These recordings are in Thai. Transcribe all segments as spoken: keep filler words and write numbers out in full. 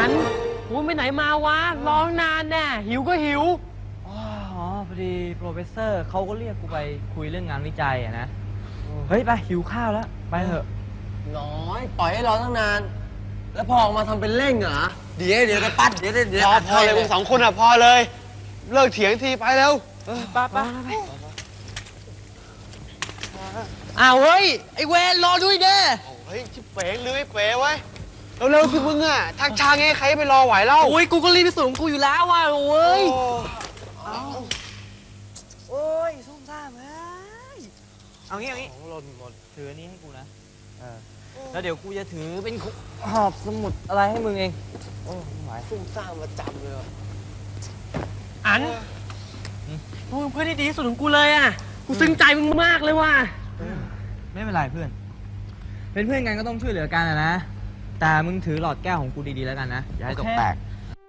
อันมึงไปไหนมาวะร้องนานแน่หิวก็หิวอ๋อพอดีโปรเฟสเซอร์เขาก็เรียกกูไปคุยเรื่องงานวิจัยอะนะเฮ้ยไปหิวข้าวแล้วไปเถอะน้อยปล่อยให้รอตั้งนานแล้วพอออกมาทำเป็นเร่งเหรอเดี๋ยวเดี๋ยวจะปัดเดี๋ยวเดี๋ยวพอพอเลยมึงสองคนอ่ะพอเลยเลิกเถียงทีไปแล้วเออป้าป้าอ้าวเฮ้ยไอเวรรอด้วยเด้เฮ้ยชิบเป๋งเลยเป๋ไว้เร็วๆสิมึงอ่ะทักช้าไงใครไปรอไหวเล่าโอ้ยกูก็รีบไปส่งกูอยู่แล้วว่ะโอ้ยโอ้ยส้มซ่ามเอ้ยเอางี้เอางี้ของหล่นหมดถืออันนี้ให้กูนะเออแล้วเดี๋ยวกูจะถือเป็นหอบสมุดอะไรให้มึงเองโอ้ไม่ไหวซุ่มซ่ามมาจำเลยอันมึงเพื่อนที่ดีที่สุดของกูเลยอ่ะกูซึ้งใจมึงมากเลยว่ะไม่เป็นไรเพื่อนเป็นเพื่อนกันก็ต้องช่วยเหลือกันนะแต่มึงถือหลอดแก้วของกูดีๆแล้วกันนะอย่าให้ตกแตก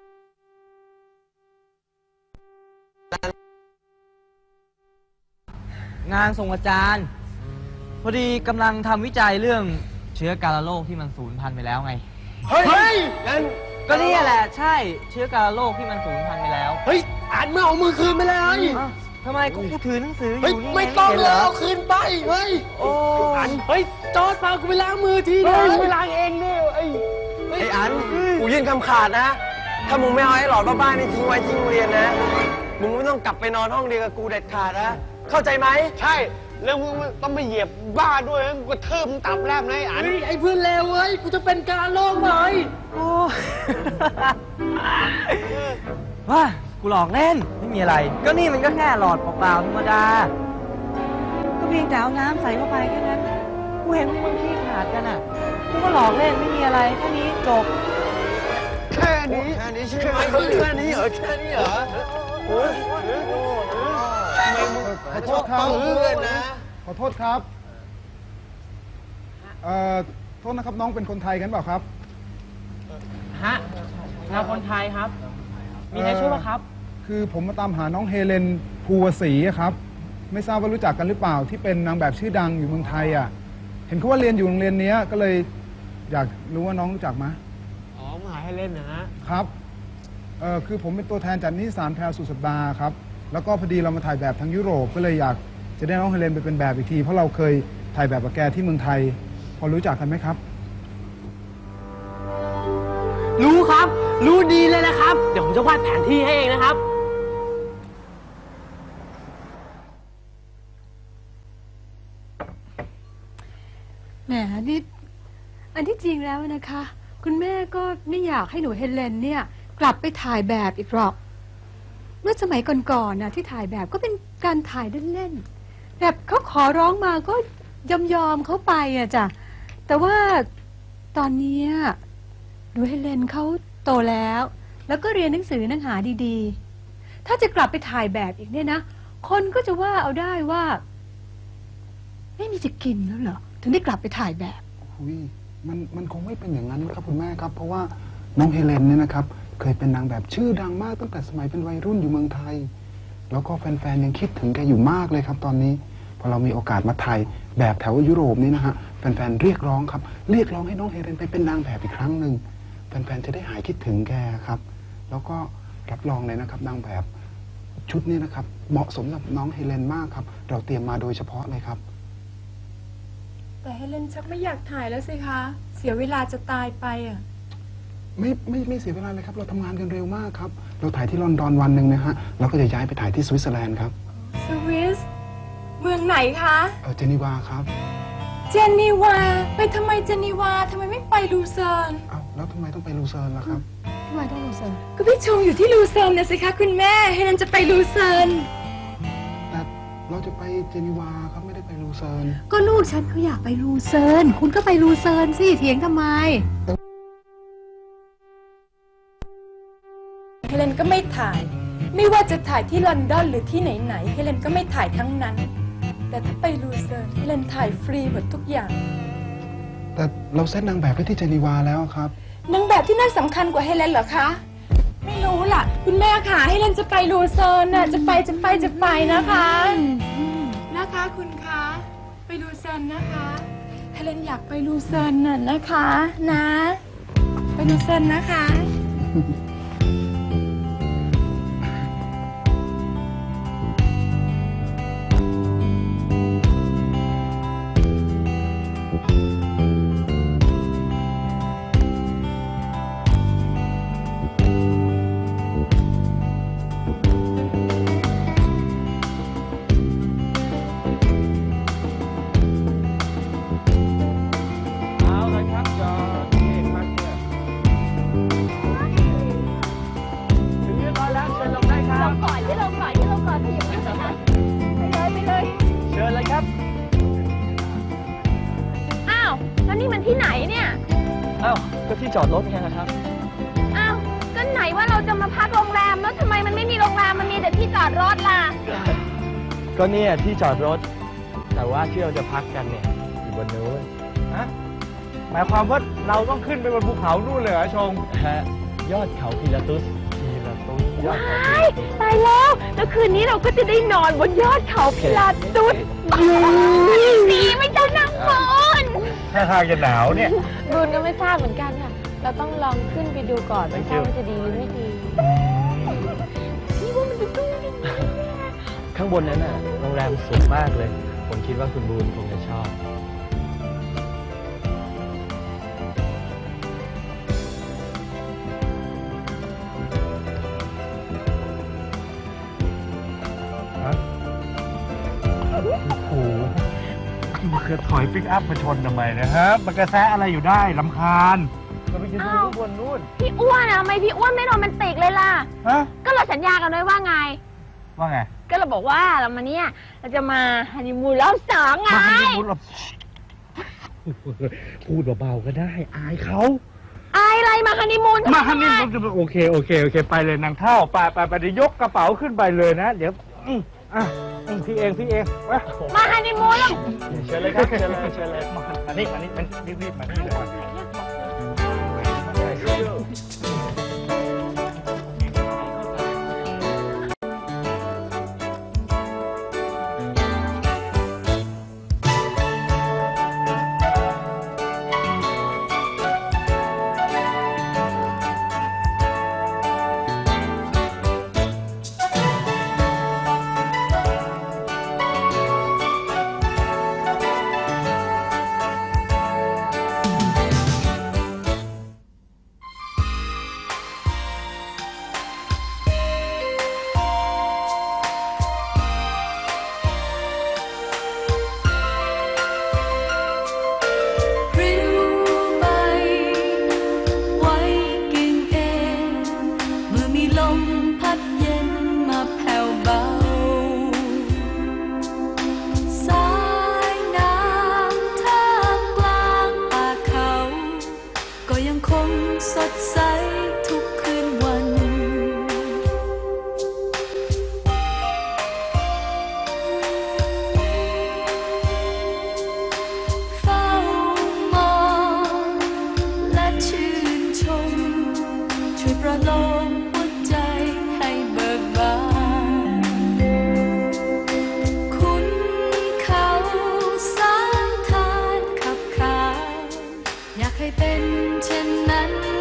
งานส่งอาจารย์พอดีกำลังทำวิจัยเรื่องเชื้อกาฬโรคที่มันสูญพันธุ์ไปแล้วไงเฮ้ยงั้นก็นี่แหละใช่เชื้อกาฬโรคที่มันสูญพันธุ์ไปแล้วเฮ้ยอ่านเมื่อเอามือคืนไปเลยทำไมกูถือหนังสืออยู่นี่ไม่ต้องเลยเอาคืนไปเฮ้ยโอ้อันเฮ้ยจอร์จพากูไปล้างมือทีเดียวไปล้างเองเนี่ยไอ้ไอ้อันกูยื่นคำขาดนะถ้ามึงไม่เอาไอ้หลอดบ้าๆนี่ทิ้งไว้ที่โรงเรียนนะมึงไม่ต้องกลับไปนอนห้องเดียวกับกูเด็ดขาดนะเข้าใจไหมใช่แล้วมึงต้องไปเหยียบบ้าด้วยกูกระเทิบมึงตับแรบนะไอ้อันไอ้เพื่อนเลวเว้ยกูจะเป็นการโลกเลยโอ้ว้ากูหลอกเล่นไม่มีอะไรก็นี่มันก็แค่หลอดเปล่าๆธรรมดาก็เพียงแต่เอาน้ำใส่เข้าไปแค่นั้นกูเห็นมึงขี้ขาดกันอ่ะกูก็หลอกเล่นไม่มีอะไรแค่นี้จบแค่นี้แค่นี้ใช่ไหมแค่นี้เหรอแค่นี้เหรอโอ้ยขอโทษครับเพื่อนนะขอโทษครับเอ่อโทษนะครับน้องเป็นคนไทยกันเปล่าครับฮะเราคนไทยครับมีใครช่วยป่ะครับคือผมมาตามหาน้องเฮเลนภูวศรีครับไม่ทราบว่ารู้จักกันหรือเปล่าที่เป็นนางแบบชื่อดังอยู่เมืองไทยอ่ะเห็นเขาว่าเรียนอยู่โรงเรียนนี้ก็เลยอยากรู้ว่าน้องรู้จักไหมอ๋อมาหาให้เล่นนะฮะครับเอ่อคือผมเป็นตัวแทนจากนิตยสารแพรวสุดสัปดาห์ครับแล้วก็พอดีเรามาถ่ายแบบทางยุโรปก็เลยอยากจะได้น้องเฮเลนไปเป็นแบบอีกทีเพราะเราเคยถ่ายแบบกับแกที่เมืองไทยพอรู้จักกันไหมครับรู้ครับรู้ดีเลยนะครับเดี๋ยวผมจะวาดแผนที่ให้เองนะครับแหมนี่อันที่จริงแล้วนะคะคุณแม่ก็ไม่อยากให้หนูเฮเลนเนี่ยกลับไปถ่ายแบบอีกหรอกเมื่อสมัยก่อนๆน่ะที่ถ่ายแบบก็เป็นการถ่ายเล่นๆแบบเขาขอร้องมาก็ยอมยอมเขาไปอะจ้ะแต่ว่าตอนนี้หนูเฮเลนเขาโตแล้วแล้วก็เรียนหนังสือหนังหาดีๆถ้าจะกลับไปถ่ายแบบอีกเนี่ยนะคนก็จะว่าเอาได้ว่าไม่มีจะกินแล้วเหรอถึงได้กลับไปถ่ายแบบอุ้ยมันมันคงไม่เป็นอย่างนั้นนะครับคุณแม่ครับเพราะว่าน้องเฮเลนเนี่ยนะครับเคยเป็นนางแบบชื่อดังมากตั้งแต่สมัยเป็นวัยรุ่นอยู่เมืองไทยแล้วก็แฟนๆยังคิดถึงแกอยู่มากเลยครับตอนนี้พอเรามีโอกาสมาถ่ายแบบแถวยุโรปนี้นะฮะแฟนๆเรียกร้องครับเรียกร้องให้น้องเฮเลนไปเป็นนางแบบอีกครั้งหนึ่งแฟนๆจะได้หายคิดถึงแกครับแล้วก็รับรองเลยนะครับนางแบบชุดนี้นะครับเหมาะสมกับน้องเฮเลนมากครับเราเตรียมมาโดยเฉพาะเลยครับแต่เฮเลนชักไม่อยากถ่ายแล้วสิคะเสียเวลาจะตายไปอ่ะไม่ไม่ไม่เสียเวลาเลยครับเราทำงานกันเร็วมากครับเราถ่ายที่ลอนดอนวันหนึ่งนะฮะเราก็จะย้ายไปถ่ายที่สวิตเซอร์แลนด์ครับสวิสเมืองไหนคะเออเจนีวาครับเจนีวาไปทำไมเจนีวาทำไมไม่ไปลูเซิร์นอ้าวแล้วทำไมต้องไปลูเซิร์นล่ะครับทำไมต้องลูเซิร์นก็พี่ชงอยู่ที่ลูเซิร์นนะสิคะคุณแม่เฮเลนจะไปลูเซิร์นแต่เราจะไปเจนีวาครับไม่ได้ไปลูเซิร์นก็ลูกฉันเขาอยากไปลูเซิร์นคุณก็ไปลูเซิร์นสิเถียงทำไมเฮเลนก็ไม่ถ่ายไม่ว่าจะถ่ายที่ลอนดอนหรือที่ไหนๆเฮเลนก็ไม่ถ่ายทั้งนั้นแต่ถ้าไปลูเซิร์นเฮเลนถ่ายฟรีหมดทุกอย่างแต่เราเซตนางแบบไปที่เจนีวาแล้วครับนางแบบที่นั่นสำคัญกว่าเฮเลนเหรอคะไม่รู้ล่ะคุณแม่ค่ะเฮเลนจะไปลูเซิร์นน่ะจะไปจะไปจะไปนะคะนะคะคุณคะไปลูเซิร์นนะคะเฮเลนอยากไปลูเซิร์นน่ะนะคะนะไปลูเซิร์นนะคะเอาเลยครับจอดเอกมากเลยถึงเรียบร้อยแล้วเชิญลงได้ครับก่อนที่ลงก่อนที่ลงก่อนที่อยู่ไม่ได้ไปเลยไปเลยเชิญเลยครับอ้าวแล้วนี่มันที่ไหนเนี่ยอ้าวก็ที่จอดรถไงนะครับอ้าวก็ไหนว่าเราจะมาพักโรงแรมแล้วทำไมมันไม่มีโรงแรมมันมีแต่ที่จอดรถล่ะก็เนี่ยที่จอดรถ แต่ว่าที่เราจะพักกันเนี่ยอยู่บนนู้นฮะหมายความว่าเราต้องขึ้นไปบนภูเขานู่นเลยเหรอชงฮะยอดเขาพีลาตุสพีลาตุสยอดเขาพีตายลาตุสตายแล้วแล้วคืนนี้เราก็จะได้นอนบนยอดเขาพิลาตุสดีไม่เจ้านางมนถ้าทางจะหนาวเนี่ยบุญก็ไม่ทราบเหมือนกันค่ะเราต้องลองขึ้นไปดูก่อนไม่ทราบว่าจะดีหรือไม่ดีพี่ว่ามันจะสู้ยังไงข้างบนนั้นน่ะโรงแรมสวยมากเลย ผมคิดว่าคุณบูนคงจะชอบ ฮะ โอ้โหมันคือถอยปิกอัพมาชนทำไมนะฮะ มันกระแสอะไรอยู่ได้ลำคาญเราไปยืนดูข้างบนนู่นพี่อ้วนอะทำไมพี่อ้วนไม่โรแมนติกเลยล่ะฮะก็เราสัญญากันไว้ว่าไงว่าไงก็เราบอกว่าเรามาเนี่ยเราจะมาฮันนีมูนรอบสองไงมาให้พูดแบบพูดเบาๆก็ได้ อายเขาอายอะไรมาฮันนีมูนมาฮันนี่โอเคโอเคโอเคไปเลยนางเท่าไปไปไปเดี๋ยวยกกระเป๋าขึ้นไปเลยนะ เดี๋ยวอืมอ่ะอืมพี่เองพี่เองมามาฮันนีมูนแล้วเชิญเลยครับเชิญเลยเชิญเลยมาอันนี้อันนี้มันรีบๆมานี่เลยสดใสทุกคืนวันเฝ้ามองและชื่นชมช่วยประโลมหัวใจให้เบิกบานคุณเขาสายทานขับขานอยากให้เป็นเช่นนั้น